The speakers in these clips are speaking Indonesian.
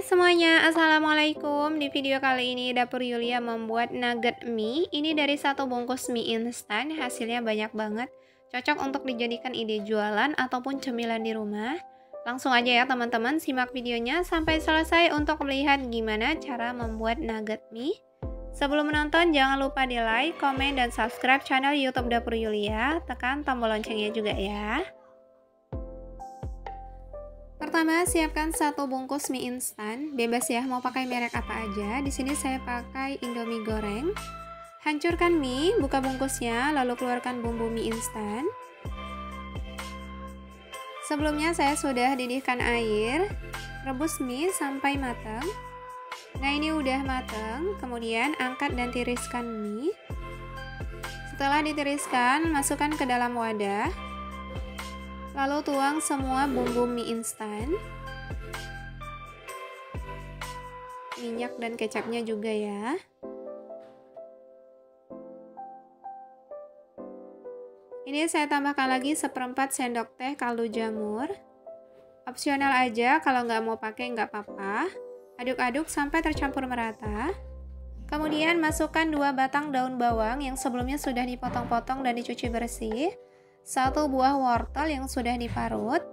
Hai semuanya, assalamualaikum. Di video kali ini Dapur Yulia membuat nugget mie. Ini dari satu bungkus mie instan, hasilnya banyak banget. Cocok untuk dijadikan ide jualan ataupun cemilan di rumah. Langsung aja ya teman-teman, simak videonya sampai selesai untuk melihat gimana cara membuat nugget mie. Sebelum menonton, jangan lupa di like, komen, dan subscribe channel YouTube Dapur Yulia. Tekan tombol loncengnya juga ya. Pertama, siapkan satu bungkus mie instan, bebas ya mau pakai merek apa aja. Di sini saya pakai Indomie goreng. Hancurkan mie, buka bungkusnya, lalu keluarkan bumbu mie instan. Sebelumnya saya sudah didihkan air, rebus mie sampai matang. Nah ini udah matang, kemudian angkat dan tiriskan mie. Setelah ditiriskan, masukkan ke dalam wadah. Lalu tuang semua bumbu mie instan, minyak dan kecapnya juga ya. Ini saya tambahkan lagi 1/4 sendok teh kaldu jamur. Opsional aja, kalau nggak mau pakai nggak apa-apa. Aduk-aduk sampai tercampur merata. Kemudian masukkan 2 batang daun bawang yang sebelumnya sudah dipotong-potong dan dicuci bersih. 1 buah wortel yang sudah diparut,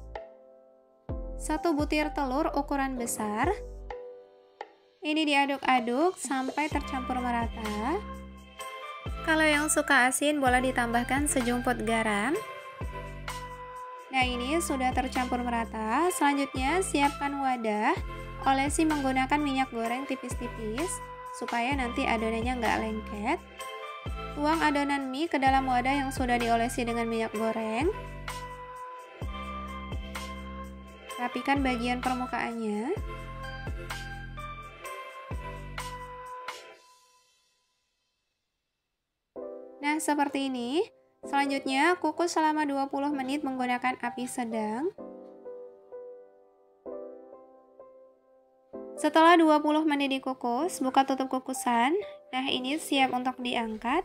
1 butir telur ukuran besar. Ini diaduk-aduk sampai tercampur merata. Kalau yang suka asin boleh ditambahkan sejumput garam. Nah ini sudah tercampur merata. Selanjutnya siapkan wadah, olesi menggunakan minyak goreng tipis-tipis supaya nanti adonannya nggak lengket. Tuang adonan mie ke dalam wadah yang sudah diolesi dengan minyak goreng. Rapikan bagian permukaannya. Nah, seperti ini. Selanjutnya, kukus selama 20 menit menggunakan api sedang. Setelah 20 menit dikukus, buka tutup kukusan. Nah, ini siap untuk diangkat.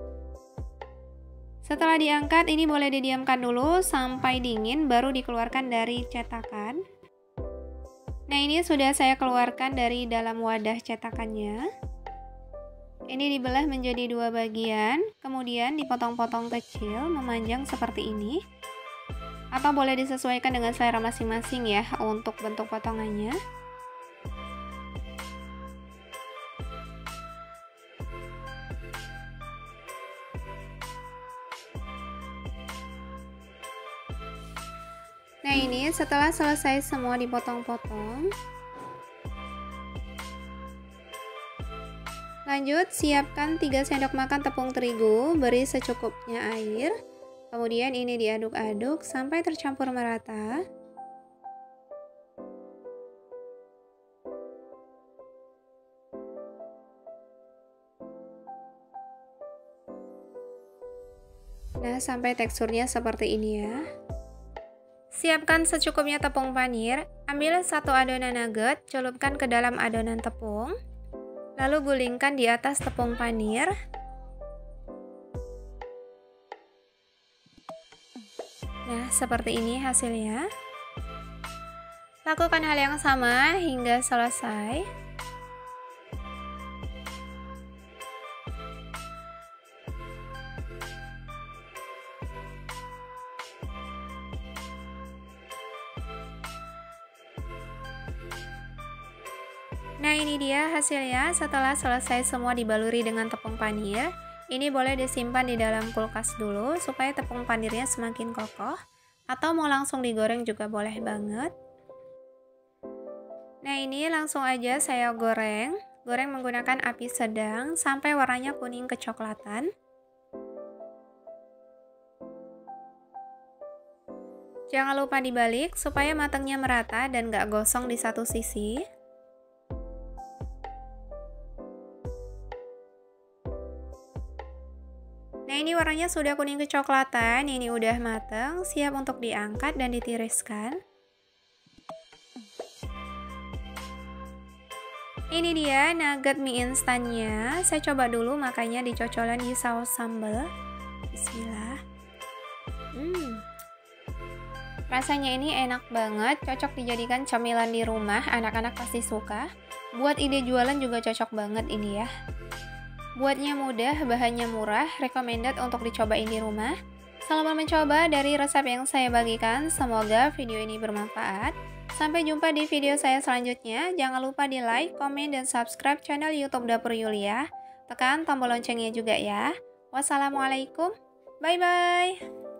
Setelah diangkat, ini boleh didiamkan dulu sampai dingin, baru dikeluarkan dari cetakan. Nah, ini sudah saya keluarkan dari dalam wadah cetakannya. Ini dibelah menjadi 2 bagian, kemudian dipotong-potong kecil, memanjang seperti ini. Atau boleh disesuaikan dengan selera masing-masing ya, untuk bentuk potongannya. Nah ini setelah selesai semua dipotong-potong, lanjut siapkan 3 sendok makan tepung terigu, beri secukupnya air. Kemudian ini diaduk-aduk sampai tercampur merata. Nah sampai teksturnya seperti ini ya. Siapkan secukupnya tepung panir, ambil 1 adonan nugget, celupkan ke dalam adonan tepung, lalu gulingkan di atas tepung panir. Nah, seperti ini hasilnya. Lakukan hal yang sama hingga selesai. Nah ini dia hasilnya setelah selesai semua dibaluri dengan tepung panir. Ini boleh disimpan di dalam kulkas dulu supaya tepung panirnya semakin kokoh. Atau mau langsung digoreng juga boleh banget. Nah ini langsung aja saya goreng. Goreng menggunakan api sedang sampai warnanya kuning kecoklatan. Jangan lupa dibalik supaya matangnya merata dan gak gosong di satu sisi. Nah ini warnanya sudah kuning kecoklatan, ini udah matang, siap untuk diangkat dan ditiriskan. Ini dia nugget mie instannya, saya coba dulu makanya dicocolan di saus sambal. Bismillah. Rasanya ini enak banget, cocok dijadikan camilan di rumah, anak-anak pasti suka. Buat ide jualan juga cocok banget ini ya. Buatnya mudah, bahannya murah, recommended untuk dicobain di rumah. Selamat mencoba dari resep yang saya bagikan, semoga video ini bermanfaat. Sampai jumpa di video saya selanjutnya, jangan lupa di like, komen, dan subscribe channel YouTube Dapur Yulia. Tekan tombol loncengnya juga ya. Wassalamualaikum, bye-bye.